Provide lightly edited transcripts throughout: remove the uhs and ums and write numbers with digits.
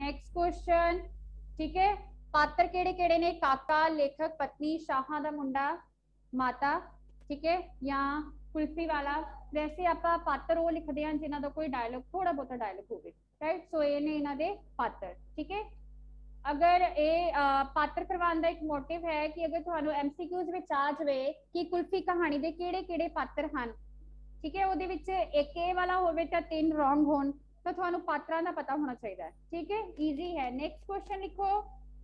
Next question. ठीक है, पात्र केड़े केड़े ने? काका, लेखक, पत्नी, शाह दा मुंडा, माता। ठीक है, या कुल्फी वाला। वैसे आप पात्र वो लिखते हैं जिन्हों का कोई डायलॉग, थोड़ा बहुत डायलॉग हो, राइट। सो ये ने इन्हों के पात्र। ठीक है, अगर ये पात्र करवाने का एक मोटिव है कि अगर थानू एमसीक्यूज में आ जाए कि कुल्फी कहानी के केड़े केड़े पात्र हैं, ठीक है, वो एक ए वाला होवे तो 3 रॉन्ग होन, तो थानू पात्रा का पता होना चाहिए। ठीक है, इजी है। नेक्स्ट क्वेश्चन लिखो।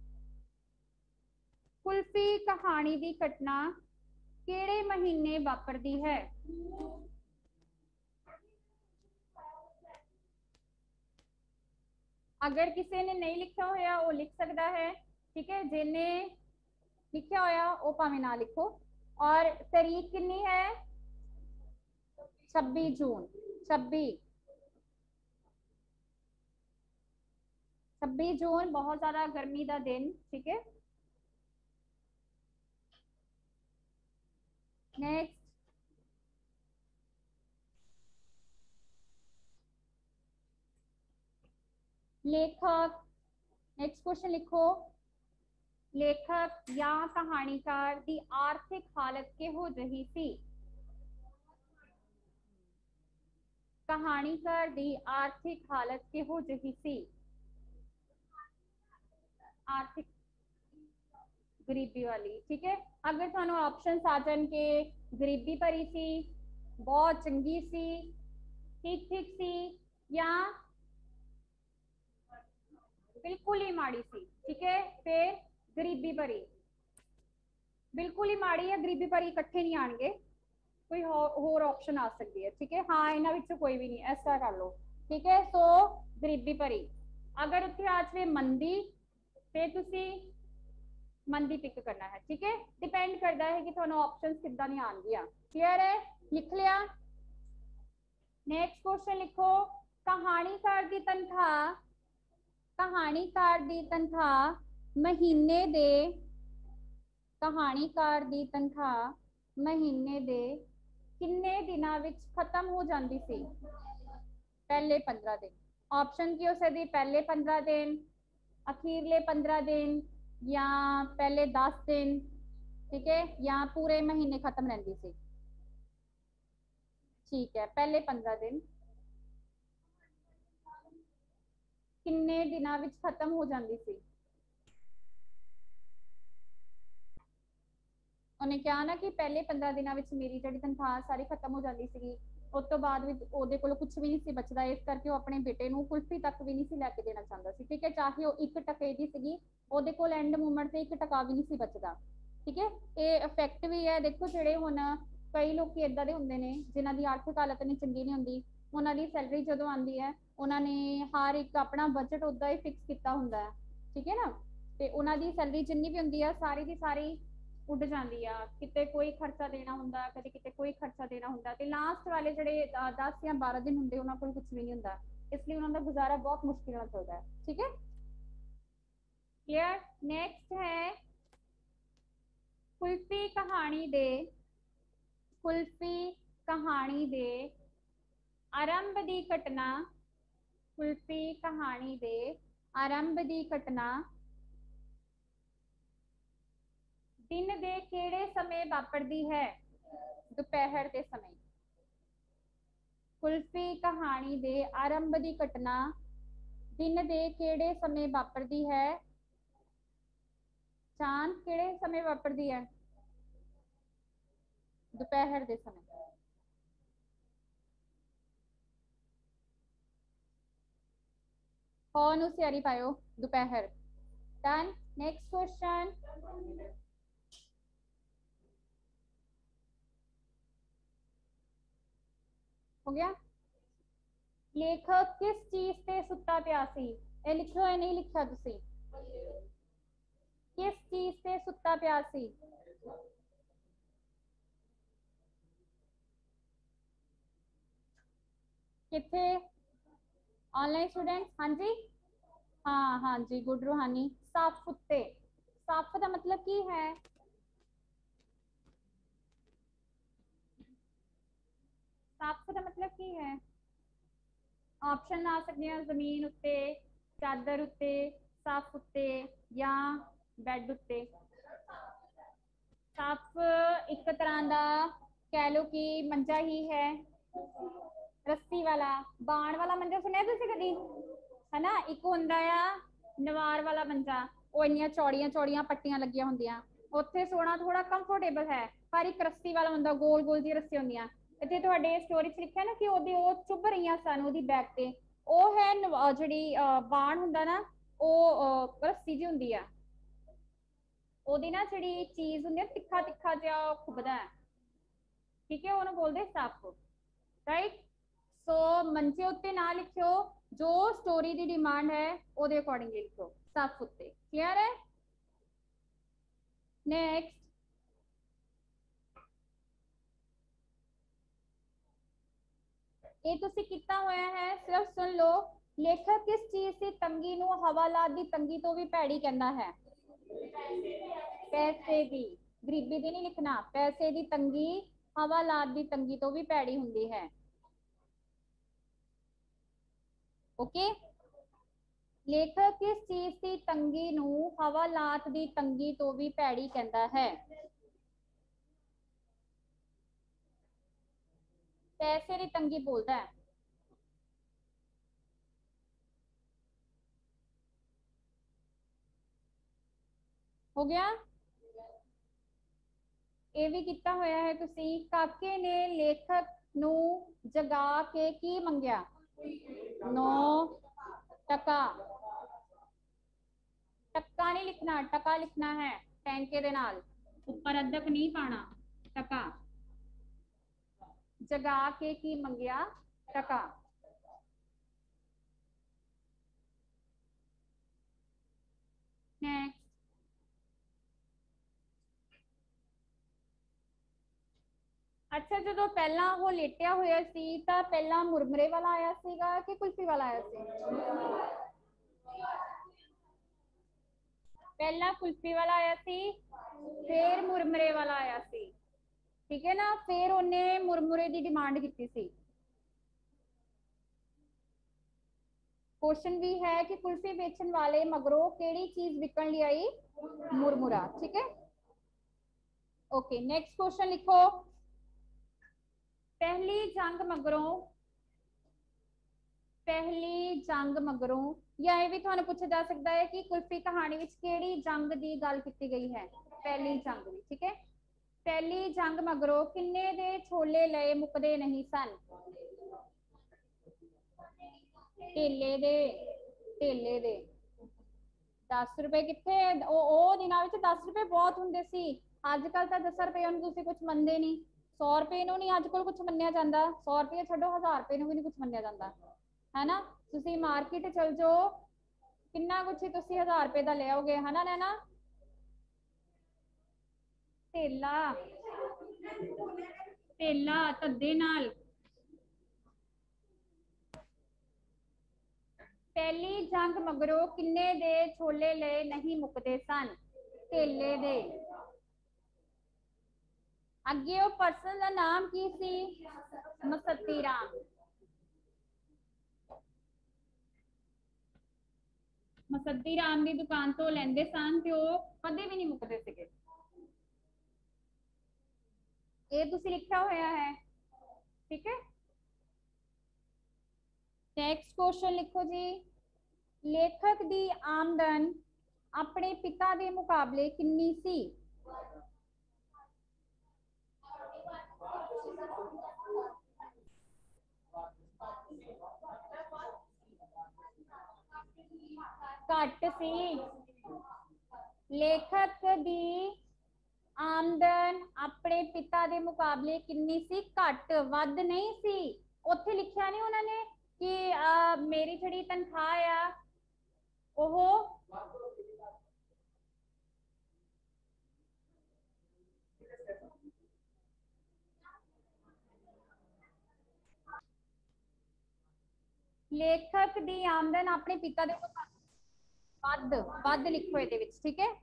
कुल्फी कहानी की घटना केड़े महीने वापरदी है? अगर किसी ने नहीं लिखा होया वो लिख सकता है। ठीक है, जिन्हें लिखा होया वो भावें ना लिखो। और तारीख कितनी है? 26 जून। 26 जून, बहुत ज्यादा गर्मी का दिन। ठीक है, नेक्स्ट। लेखक। नेक्स्ट क्वेश्चन लिखो। लेखक या कहानीकार की आर्थिक हालत किहो जही सी? कहानीकार की आर्थिक हालत किहो जही सी? आर्थिक गरीबी वाली। ठीक है, अगर थानू ऑप्शन आ जाए के गरीबी भरी सी, बहुत चंगी सी, ठीक ठीक सी, या बिल्कुल ही माड़ी सी। ठीक है, फिर गरीबी भरी। बिल्कुल ही माड़ी या गरीबी भरी इकट्ठे नहीं आएंगे, कोई होर ऑप्शन आ सकती है। ठीक है, हाँ, इन्होंने कोई भी नहीं, ऐसा कर लो। ठीक है, सो गरीबी भरी। अगर उत्थे आ जाए मंदी, फिर तुसी मंदी पिक करना है। ठीक है, डिपेंड करता है कि थोड़ा ऑप्शन किदा नहीं आएंगियां। क्लियर है? लिख लिया। नेक्स्ट क्वेश्चन लिखो। कहानीकार की तनख्वाह, कहानीकार की तनख्वाह महीने दे, कहानीकार की तनख्वाह महीने दे किन्ने दिनां विच खत्म हो जाती सी? पहले 15 दिन। ऑप्शन की हो सकती, पहले 15 दिन, अखीरले 15 दिन, या पहले 10 दिन। ठीक है, या पूरे महीने खत्म रहती सी? ठीक है, पहले 15 दिन। किन्ने दिनां विच खत्म हो जाती सी? उन्हें कहा ना कि पहले 15 दिनों में मेरी जी तनख्वाह सारी खत्म हो जाती सी, उस तो बाद को कुछ भी नहीं बचता, इस करके अपने बेटे को कुल्फी तक भी नहीं लैके देना चाहता सी। ठीक है, चाहे वो 1 टके की सी, वो को एंड मूवमेंट से 1 टका भी नहीं बचता। ठीक है, ये इफेक्ट भी है। देखो जोड़े हूँ कई लोग इदा के होंगे ने जिन्हों की आर्थिक हालत नहीं चंगी नहीं होंगी, उन्होंने सैलरी जो आती है उन्होंने हर एक अपना बजट उदा ही फिक्स किया होंगे। ठीक है ना, तो उन्होंने सैलरी जिन्नी भी होंगी सारी की सारी उड़ जाती है, कितने कोई खर्चा देना होंगे, कभी कितने कोई खर्चा देना होंगे, तो लास्ट वाले जोड़े 10 या 12 दिन होंगे उन्होंने को कुछ भी नहीं होंगे, इसलिए उन्होंने गुजारा बहुत मुश्किल चलता है। ठीक है, क्लियर। नेक्स्ट है कुल्फी कहानी दे, कुल्फी कहानी दे आरंभ की घटना, कुल्फी कहानी दे आरंभ की घटना दिन दे केड़े समय वापरदी है? दोपहर के समय। कुल्फी कहानी दे आरंभ की घटना दिन दे केड़े समय वापरदी है? चांद केड़े समय वापरदी है? दोपहर के समय। कौन उस तैयारी पायो? दोपहर। डन। Next question. हो गया। लेखक किस चीज से सुता पिया सी? ये लिखो है नहीं लिखा तुसी? किस चीज से सुता पिया सी? किथे? ऑनलाइन स्टूडेंट्स, हाँ जी। हाँ हाँ जी, गुड रूहानी। सफ उत्ते। सफ का मतलब की है? सफ का मतलब की है? ऑप्शन आ सकते हैं जमीन उत्ते, चादर उत्ते, सफ उत्ते या बैड उत्ते? सफ एक तरह का कह लो कि मंजा ही है, रस्सी वाला बाण वाला मंजा सुनिया तुसीं कदी? है ना, एक होंदा आ नवार वाला मंजा, वो इन्नियां चौड़ियां चौड़ियां पट्टियां लगियां होंदियां, उत्थे सोना थोड़ा कंफर्टेबल है, पर एक रस्सी वाला होंदा, गोल गोल जी रस्सी होंदियां। इत्थे तुहाडे स्टोरी च लिखिआ ना कि ओहदी ओह चुभ रहीआं सन ओहदी बैक ते, ओह है जिहड़ी बाण हुंदा ना, ओह रस्सी जी हुंदी आ, ओहदी ना जिहड़ी चीज हुंदी है तिक्खा तिक्खा जिहा खुबदा है, ठीक है, ਉਹਨੂੰ बोलते सप, राइट। सो मंचे उत्ते ना लिखियो, जो स्टोरी की डिमांड है ਉਹਦੇ अकॉर्डिंग लिखो सप उत्ते, क्लियर है? नेक्स्ट, ये तुसी कितना होया है सिर्फ सुन लो। लेखक किस चीज की तंगी नु हवालात दी तंगी तो भी भैड़ी कहना है? पैसे दी, गरीबी दी नहीं लिखना, पैसे दी तंगी हवालात दी तंगी तो भी भैड़ी हुंदी है। ओके, लेखक किस चीज की तंगी नु हवालात दी तंगी तो भी भैड़ी कहता है? पैसे की तंगी बोलता है। हो गया? ਇਹ ਵੀ ਕੀਤਾ ਹੋਇਆ ਹੈ ਤੁਸੀਂ। ਕਾਕੇ ਨੇ ਲੇਖਕ ਨੂੰ ਜਗਾ ਕੇ ਕੀ ਮੰਗਿਆ? 9 टका। टक्का नहीं लिखना, टका लिखना है टैंके दे नाल, ऊपर अद्धक नहीं पाना, टका। जगा के की मंगया? टका। नेक्स्ट, अच्छा जो पहला वो लेटिया होया सी तां पहला मुरमुरे वाला आया सीगा कि कुल्फी वाला आया सी? पहला कुल्फी वाला आया सी, फिर मुरमुरे वाला आया सी, ठीक है ना, फिर उन्हें मुरमुरे की डिमांड की सी। क्वेश्चन भी है कि कुल्फी बेचन वाले मगरों केड़ी चीज विकन ले आई? मुरमुरा, ठीक है। ओके, नेक्स्ट क्वेश्चन लिखो। पहली जंग मगरों, पहली जंग मगरों, या ये भी थानू पूछा जा सकता है कि कुल्फी कहानी विच केड़ी जंग की गल की गई है? पहली जंग की, ठीक है। पहली जंग मगरों किन्ने दे छोले लए मुकदे नहीं सन? ढेले दे, ढेले दे। 10 रुपए कितने, दिनों में 10 रुपए बहुत होंगे सी। अजकल तो 10 रुपए तुम कुछ मनते नहीं, 100 रुपए नहीं अजकल कुछ मनिया जाता, 100 रुपये छो, 1000 रुपए भी नहीं कुछ मनिया जाता, है ना। तुम मार्केट चल जाओ, किन्ना कुछ ही तुम 1000 रुपए का ले आओगे, है ना नैना? ढेला, ढेला धद्दे नाल। पहली जंग मगरों किन्ने दे छोले ले नहीं मुकते सन? ढेले दे। अगे वो पर्सन का नाम की सी? मसत्ती राम। मसद्दी राम की दुकान तो लेंदे सन ते वो कदे भी नहीं मुकते सीगे। ये तुसी लिखा होया है, ठीक है। नेक्स्ट क्वेश्चन लिखो जी। लेखक दी आमदन अपने पिता के मुकाबले किन्नी सी? घट सी। लेखक दी आमदन अपने पिता के मुकाबले किन्नी सी? घट, वध नहीं सी। उत्थे लिखा नहीं उन्होंने कि मेरी जिहड़ी तनख्वाह आ ओह लेखक की आमदन अपने पिता के मुकाबले वध, वध लिखो ये, ठीक है।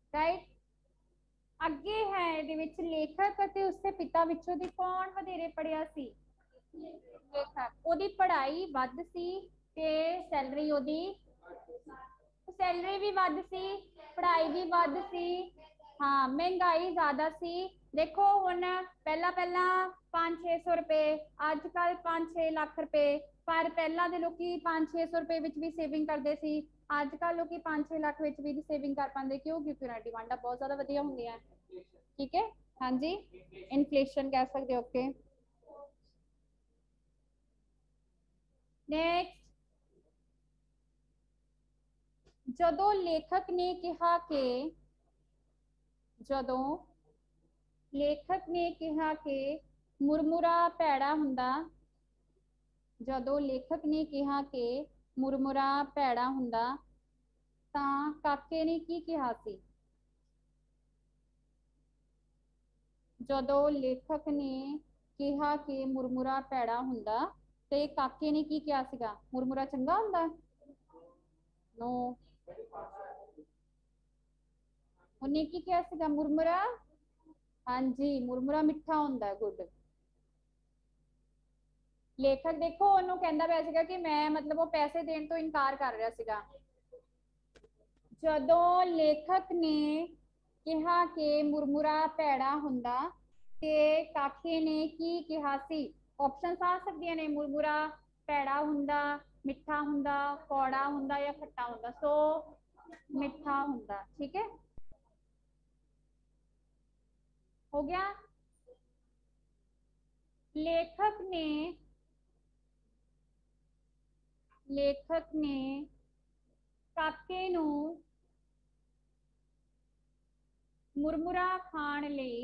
राइट। ਅੱਗੇ ਹੈ ਇਹਦੇ ਵਿੱਚ ਲੇਖਕ ਅਤੇ ਉਸਦੇ ਪਿਤਾ ਵਿੱਚੋਂ ਦੀ ਕੌਣ ਵਧੇਰੇ ਪੜਿਆ ਸੀ? ਲੇਖਕ। ਉਹਦੀ ਪੜ੍ਹਾਈ ਵੱਧ ਸੀ ਤੇ ਸੈਲਰੀ ਉਹਦੀ, ਸੈਲਰੀ ਵੀ ਵੱਧ ਸੀ, ਪੜ੍ਹਾਈ ਵੀ ਵੱਧ ਸੀ, ਹਾਂ ਮਹਿੰਗਾਈ ਜ਼ਿਆਦਾ ਸੀ। ਦੇਖੋ ਹੁਣ ਪਹਿਲਾਂ ਪਹਿਲਾਂ 500-600 रुपए, ਅੱਜ-ਕੱਲ 5-6 ਲੱਖ रुपए, पर ਪਹਿਲਾਂ ਦੇ ਲੋਕੀ 500-600 रुपए ਵਿੱਚ ਵੀ ਸੇਵਿੰਗ ਕਰਦੇ ਸੀ। ਅੱਜ-ਕੱਲ ਲੋਕੀ 5-6 ਲੱਖ ਵਿੱਚ ਵੀ ਸੇਵਿੰਗ ਕਰ ਪਾਉਂਦੇ, ਕਿਉਂ? ਕਿਉਂਕਿ ਉਹਨਾਂ ਦੀ ਡਿਮਾਂਡਾਂ ਬਹੁਤ ਜ਼ਿਆਦਾ ਵਧੀਆ ਹੁੰਦੀਆਂ। ठीक है, हाँ जी, इन्फ्लेशन कह सकते हो। Okay, next. ਜਦੋਂ ਲੇਖਕ ਨੇ ਕਿਹਾ ਕਿ ਜਦੋਂ ਲੇਖਕ ਨੇ ਕਿਹਾ ਕਿ ਮੁਰਮੁਰਾ ਭੈੜਾ ਹੁੰਦਾ, ਜਦੋਂ ਲੇਖਕ ਨੇ ਕਿਹਾ ਕਿ ਮੁਰਮੁਰਾ ਭੈੜਾ ਹੁੰਦਾ ਤਾਂ ਕਾਕੇ ਨੇ ਕੀ ਕਿਹਾ ਸੀ? ਜਦੋਂ ਲੇਖਕ ਨੇ ਕਿਹਾ ਕਿ ਮੁਰਮੁਰਾ ਭੈੜਾ ਹੁੰਦਾ ਤੇ ਕਾਕੇ ਨੇ ਕੀ ਕਿਹਾ ਸੀਗਾ? ਮੁਰਮੁਰਾ ਚੰਗਾ ਹੁੰਦਾ? नो, ਉਹਨੇ ਕੀ ਕਿਹਾ ਸੀਗਾ? ਮੁਰਮੁਰਾ, ਹਾਂਜੀ ਮੁਰਮੁਰਾ ਮਿੱਠਾ ਹੁੰਦਾ। ਗੁੱਡ। ਲੇਖਕ ਦੇਖੋ ਉਹਨੂੰ ਕਹਿੰਦਾ ਪਿਆ ਸੀਗਾ ਕਿ ਮੈਂ ਮਤਲਬ ਉਹ ਪੈਸੇ ਦੇਣ ਤੋਂ ਇਨਕਾਰ ਕਰ ਰਿਹਾ ਸੀਗਾ। ਜਦੋਂ ਲੇਖਕ ਨੇ ਕਿਹਾ ਕਿ ਮੁਰਮੁਰਾ ਭੈੜਾ ਹੁੰਦਾ ਤੇ ਕਾਕੇ ਨੇ ਕੀ ਕਿਹਾ ਸੀ? ਆਪਸ਼ਨਸ ਆ ਸਕਦੀਆਂ ਨੇ, ਮੁਰਮੁਰਾ ਭੈੜਾ ਹੁੰਦਾ, ਮਿੱਠਾ ਹੁੰਦਾ, ਕੌੜਾ ਹੁੰਦਾ ਜਾਂ ਖੱਟਾ ਹੁੰਦਾ। ਸੋ ਮਿੱਠਾ ਹੁੰਦਾ। ठीक है, हो गया। लेखक ने काके नू मुरमुरा खाण लई,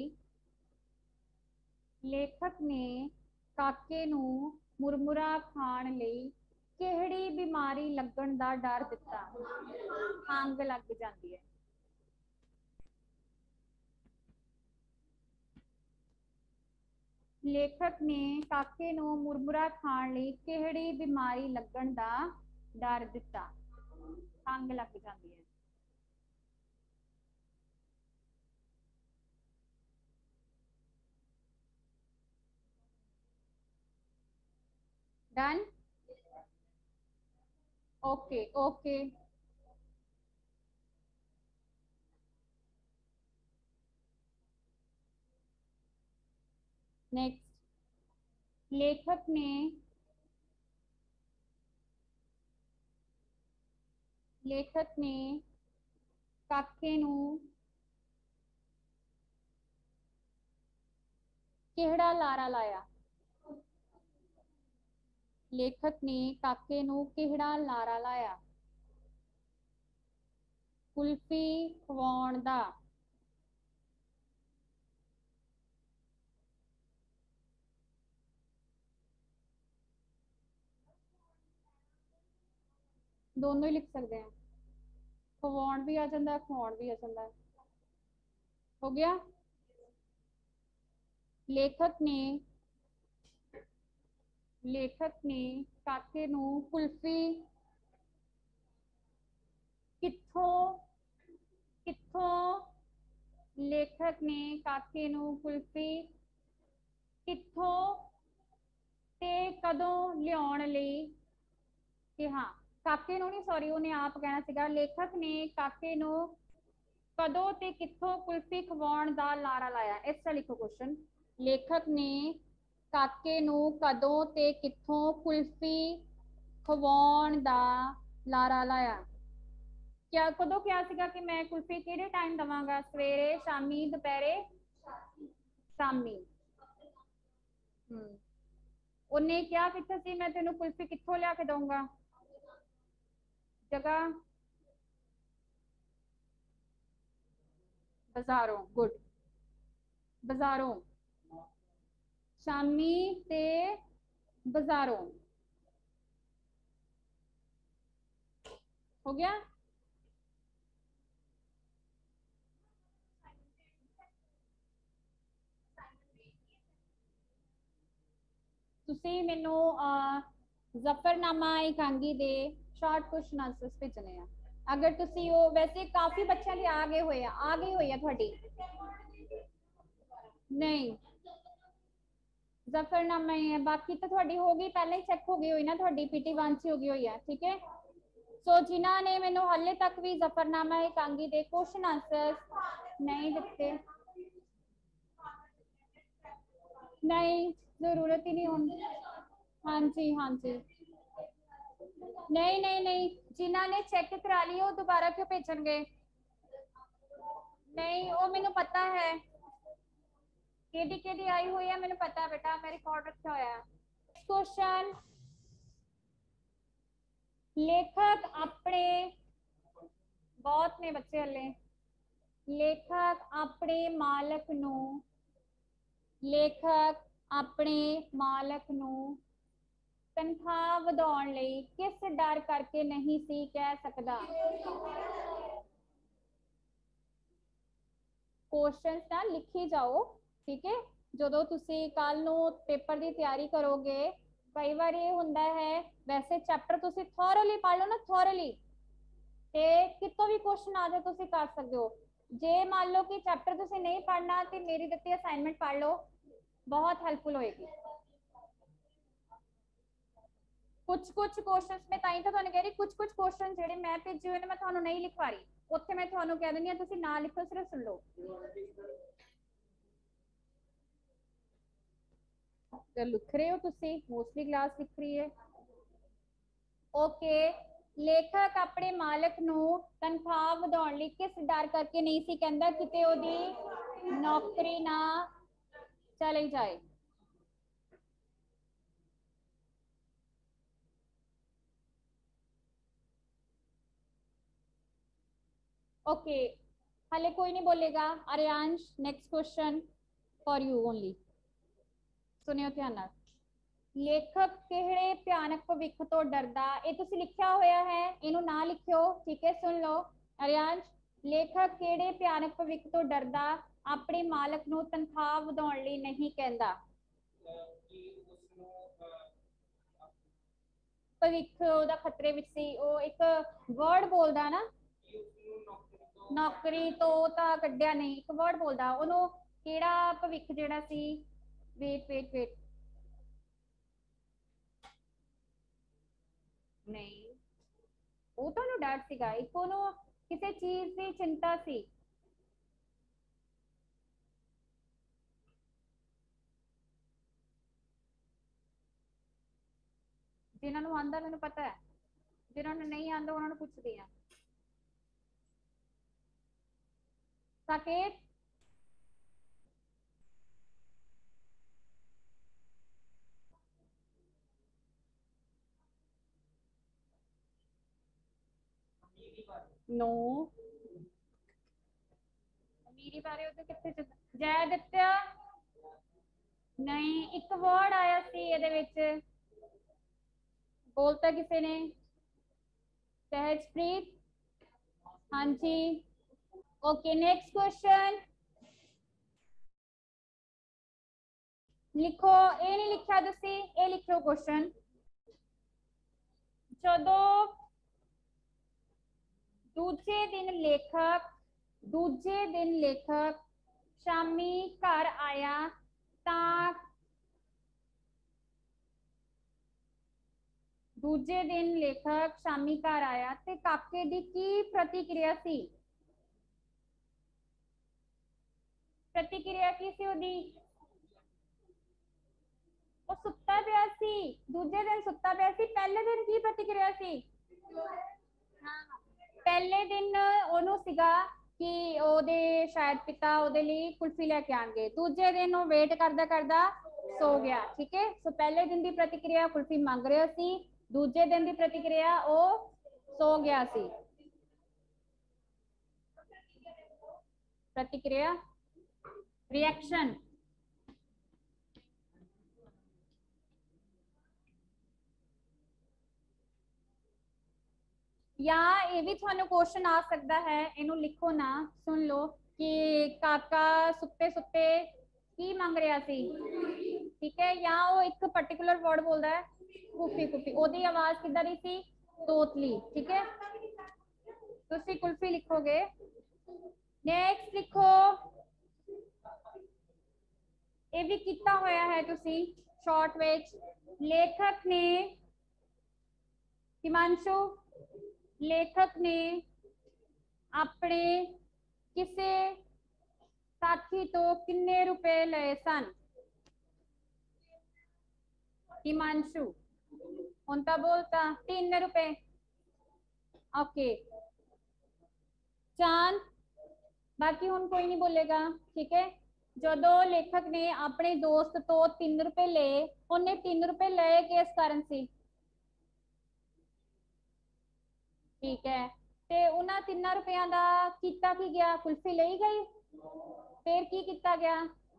लेखक ने काके नू मुरमुरा खाण लई किहड़ी बीमारी लगण दा डर दिता? खंघ लग जाती है। लेखक ने काके नू मुरमुरा खाण लई किहड़ी बीमारी लगण दा डर दिता? खंघ लग जाती है। डन? Okay okay, next. लेखक ने काके नू किहड़ा लारा लाया? लेखक ने काके नू किहड़ा लारा लाया? कुल्फी खवाउण दा। दोनों ही लिख सकते हैं, खवाउण भी आ जाता है, खवाउण भी आ जाता है। हो गया। लेखक ने काके नू कुल्फी कित्थों लेखक ने काके नू कुल्फी कित्थों ते कदों लियाउण लई कहा? काके नू नहीं, सॉरी, उन्हें आप कहना सीगा। लेखक ने काके नू कदों ते कित्थों कुल्फी खवाउण दा लारा लाया? इस तरह लिखो क्वेश्चन। लेखक ने काके नू कदों ते कित्थों कुल्फी खवाउण दा लारा लाया? क्या कदों क्या सीगा कि मैं कुल्फी किहड़े टाइम दवांगा? सवेरे, शामी, दोपहरे? शामी। उन्हें क्या कित्था सी मैं तेनू कुल्फी कित्थों लिया के दूंगा? जगह बाजारों। गुड, बाजारों, शामी ते बाजारों। हो गया। तुसी मैनू जफरनामा एकांगी दे शॉर्ट क्वेश्चन आंसर्स भेजने हैं। अगर तुसी हो, वैसे काफी बच्चों के आ गए हुए आ गई हुई है थोड़ी। नहीं जफरनामा ही है, बाकी तो थोड़ी हो गई, पहले ही चेक हो गई हुई ना, थोड़ी पीटी 1 च हो गई हुई है, ठीक है। सो जिन्हों ने मैनू हाले तक भी जफरनामा एकांगी दे क्वेश्चन आंसर नहीं दिते, नहीं जरूरत ही नहीं होनी। हाँ जी हाँ जी, नहीं नहीं नहीं, जिन्हों ने चेक करा ली वो दोबारा क्यों भेजणगे? नहीं वो मैनू पता है केडी केडी आई हुई है, मैनू पता है बेटा, मैं रिकॉर्ड रखा हुआ है। क्वेश्चन, लेखक अपने, बहुत ने बच्चे हले, लेखक अपने मालक नू, लेखक अपने मालक नू तनख्वाह ਵਧਾਉਣ ਲਈ किस डर करके नहीं सी कह सकता? क्वेश्चन ना लिखी जाओ, ठीक है। जो तुसी कल नू पेपर की तैयारी करोगे, कई बार ये होंदा है, वैसे चैप्टर तुसी थॉरली पढ़ लो ना, थॉरली, ते कितों भी क्वेश्चन आ जाए तुसी कर सकते हो। जे मान लो कि चैप्टर तुसी नहीं पढ़ना तो मेरी दी असाइनमेंट पढ़ लो, बहुत हेल्पफुल होएगी। कुछ कुछ क्वेश्चन मैं ताई तो कह रही, कुछ कुछ क्वेश्चन जेडे मैं भेजे हुए ने मैं थानू नहीं लिखवा रही, उत्थे मैं थानू कह देनी तुसी ना लिखो, सिर्फ सुन लो। लिख रहे हो तुसी, मोस्टली क्लास लिख रही है। ओके, लेखक अपने मालक नू तनख्वाह ਵਧਾਉਣ ਲਈ किस डर करके नहीं सी कहंदा किते ओदी नौकरी ना चली जाए? ओके, हाले कोई नहीं बोलेगा। Aaryansh, next question for you only, सुनियो ध्यान नाल। लेखक किहड़े भयानक भविख तो डरदा, ये तुसी लिखा होया है, इनू ना लिखियो, ठीक है, सुन लो। आर्यांश, लेखक किहड़े भयानक भविख तो डरदा अपने मालक नू तनख्वाह ਵਧਾਉਣ ਲਈ नहीं कहंदा? ਭਵਿੱਖ ਉਹਦਾ ਖਤਰੇ ਵਿੱਚ ਸੀ, ਉਹ ਇੱਕ ਵਰਡ ਬੋਲਦਾ ਨਾ, ਨੌਕਰੀ ਤੋਂ ਤਾਂ ਕੱਢਿਆ ਨਹੀਂ, ਇੱਕ ਵਰਡ ਬੋਲਦਾ ਉਹਨੂੰ, ਕਿਹੜਾ ਭਵਿੱਖ ਜਿਹੜਾ ਸੀ, ਵੇਟ ਵੇਟ ਵੇਟ, ਨਹੀਂ ਉਹ ਤਾਂ ਉਹਨੂੰ ਡਰ ਸੀਗਾ, ਇੱਕ ਉਹਨੂੰ ਕਿਸੇ ਚੀਜ਼ ਦੀ ਚਿੰਤਾ ਸੀ। ਜਿਨ੍ਹਾਂ ਨੂੰ ਆਂਦਾ ਮੈਨੂੰ ਪਤਾ ਹੈ, ਜਿਨ੍ਹਾਂ ਨੂੰ ਨਹੀਂ ਆਂਦਾ ਉਹਨਾਂ ਨੂੰ ਪੁੱਛਦੀ ਆ। ਸਾਕੇਤ, नो ਅਮੀਰੀ ਬਾਰੇ ਉਹਦੇ ਕਿੱਥੇ ਜੈ ਦਿੱਤਿਆ, ਨਹੀਂ ਇੱਕ ਵਰਡ ਆਇਆ ਸੀ ਇਹਦੇ ਵਿੱਚ, बोलता किसी ने? सहजप्रीत, हाँ जी। ओके, नेक्स्ट क्वेश्चन लिखो, ये नहीं लिखा तुसी, ये लिखो क्वेश्चन। जदों दूजे दिन लेखक शामी घर आया तां दूजे दिन लेखक शामी घर आया ते काके दी की प्रतिक्रिया सी? प्रतिक्रिया की सी ओदी? ਉਹ ਸੁੱਤਾ ਪਿਆ ਸੀ, ਦੂਜੇ ਦਿਨ ਸੁੱਤਾ ਪਿਆ ਸੀ, ਪਹਿਲੇ ਦਿਨ ਕੀ ਪ੍ਰਤੀਕਿਰਿਆ ਸੀ? ਪਹਿਲੇ ਦਿਨ ਉਹਨੂੰ ਸੀਗਾ ਕਿ ਉਹਦੇ ਸ਼ਾਇਦ ਪਿਤਾ ਉਹਦੇ ਲਈ ਕੁਲਫੀ ਲੈ ਕੇ ਆਣਗੇ, ਦੂਜੇ ਦਿਨ ਉਹ ਵੇਟ ਕਰਦਾ ਕਰਦਾ ਸੋ ਗਿਆ, ਠੀਕ ਹੈ। ਸੋ ਪਹਿਲੇ ਦਿਨ ਦੀ ਪ੍ਰਤੀਕਿਰਿਆ ਕੁਲਫੀ ਮੰਗ ਰਿਹਾ ਸੀ, ਦੂਜੇ ਦਿਨ ਦੀ ਪ੍ਰਤੀਕਿਰਿਆ ਉਹ ਸੋ ਗਿਆ ਸੀ। प्रतिक्रिया, रिएक्शन, या ये भी थानू क्वेश्चन आ सकता है, इनू लिखो ना, सुन लो कि काका सुते सुते की मंग रहा सी, ठीक है, या वो एक पर्टिकुलर वर्ड बोलता है कुफी कुफी, ओदी आवाज किदा दी सी? तोतली, ठीक है। तुसी कुल्फी लिखोगे। नेक्स्ट लिखो, ये भी कितना होया है तुसी शॉर्ट विच। लेखक ने, हिमांशु, लेखक ने अपने किसे साथी तो किन्ने रुपए लए सन। हिमांशु उनका बोलता 3 रुपए। ओके चांद, बाकी हूं कोई नहीं बोलेगा, ठीक है। जो लेखक ने अपने दोस्त तो 3 रुपए ले, उन्हें 3 रुपए लए किस कारण से, ठीक है। ते उन्हां 3 रुपया का कीता की गया, कुल्फी लई गई, फिर की कीता गया,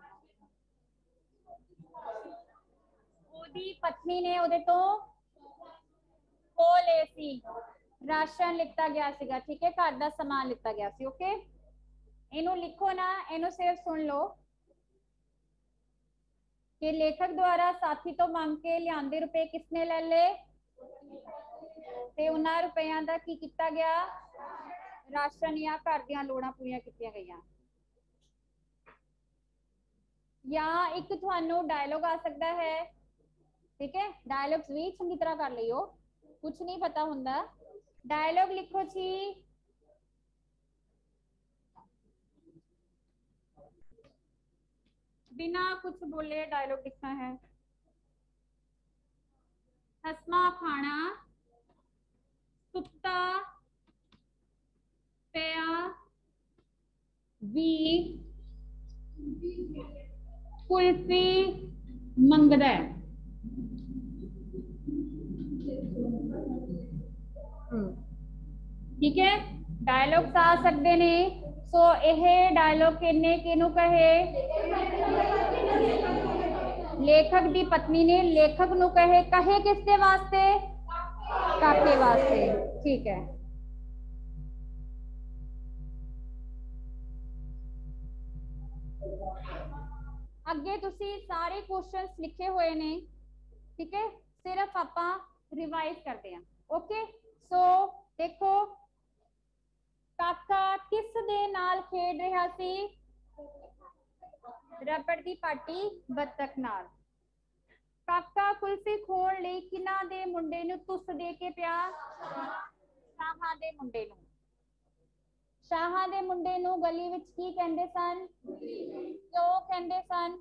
ओदी पत्नी ने ओदे तो खो ले सी, राशन लिता गया सीगा, ठीक है, घर का समान लिता गया सी। ओके इनू लिखो ना, इनू सिर्फ सुन लो कि लेखक द्वारा साथी तो मांग के लियांदे रुपए किसने ले ले, ते उन्हां रुपया का की किया गया, राशन या घर दी लोड़ां पूरीआं कीतियां गईयां। या एक थानू डायलॉग आ सकता है, ठीक है, डायलॉग्स भी चंगी तरह कर लियो, कुछ नहीं पता हुंदा। डायलॉग लिखो जी, बिना कुछ बोले डायलॉग लिखना है। हसमा खाना सुता पिया भी कुल्फी मंगदा है। ठीक है, डायलॉग्स आ सकते ने। सो यह डायलॉग किन्ने किनू कहे, लेखक दी पत्नी ने लेखक नू कहे, कहे किसके वास्ते, काके वास्ते, ठीक है। अगे तुसी सारे क्वेश्चंस लिखे हुए ने, ठीक है, सिर्फ आपां रिवाइज करते हैं। ओके सो देखो, काका किस दे नाल खेड रहा सी, रबड़ दी पाटी बत्तख नाल। काका कुल्फी खोण लई किन्हां दे मुंडे नू तुस दे के पिया, शाहां दे मुंडे नू। शाहां दे मुंडे नू गली विच की कहंदे सन, क्यों कहंदे सन,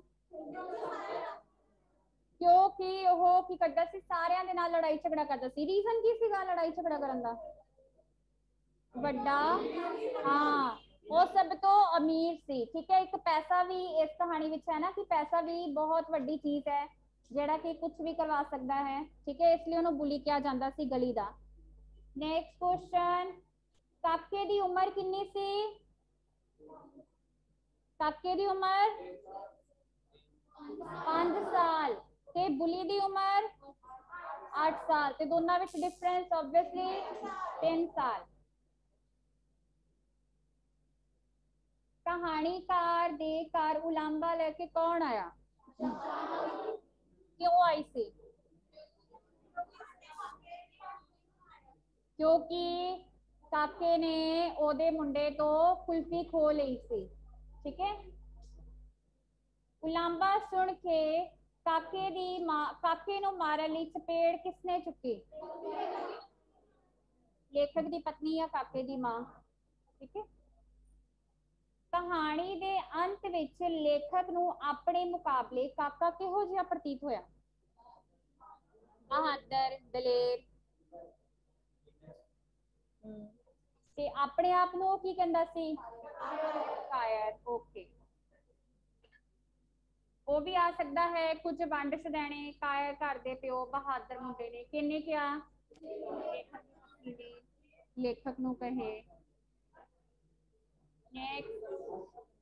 क्योंकि ओह की करदा सी, सारियां दे नाल लड़ाई झगड़ा करदा सी। रीजन की सीगा लड़ाई झगड़ा करन दा, बड़ा, हाँ वो सब तो अमीर सी, ठीक है। एक पैसा भी इस कहानी विच है ना, कि पैसा भी बहुत बड़ी चीज है, जेड़ा कि कुछ भी करवा सकता है, ठीक है, इसलिए उन्होंने बुली किया जाता सी गली दा। नेक्स्ट क्वेश्चन, काके दी उम्र कितनी सी, काके दी उम्र 5 साल, ते बुली दी उम्र 8 साल, ते दोनों विच डिफरेंस ऑब्वियसली 3 साल। कहानीकार दे घर उलांबा लेके कौन आया, क्यों आई सी, क्योंकि काके ने ओदे मुंडे तो कुल्फी खो ली सी, ठीक है। उलांबा सुन के काके दी मां, काके नू मारन लई चपेड़ किसने चुकी, लेखक दी पत्नी या काके दी मां, ठीक है। कहानी दे अंत विच लेखक नू अपने मुकाबले काका किहो जिहा प्रतीत होया, बहादुर, दलेर, ते अपने आप नू की कहंदा सी, कायर। ओके वो भी आ सकता है, कुछ वंड छदैने कायर घर दे प्यो बहादुर मुंडे ने किन्ने क्या, लेखक नू कहे। नेक्स्ट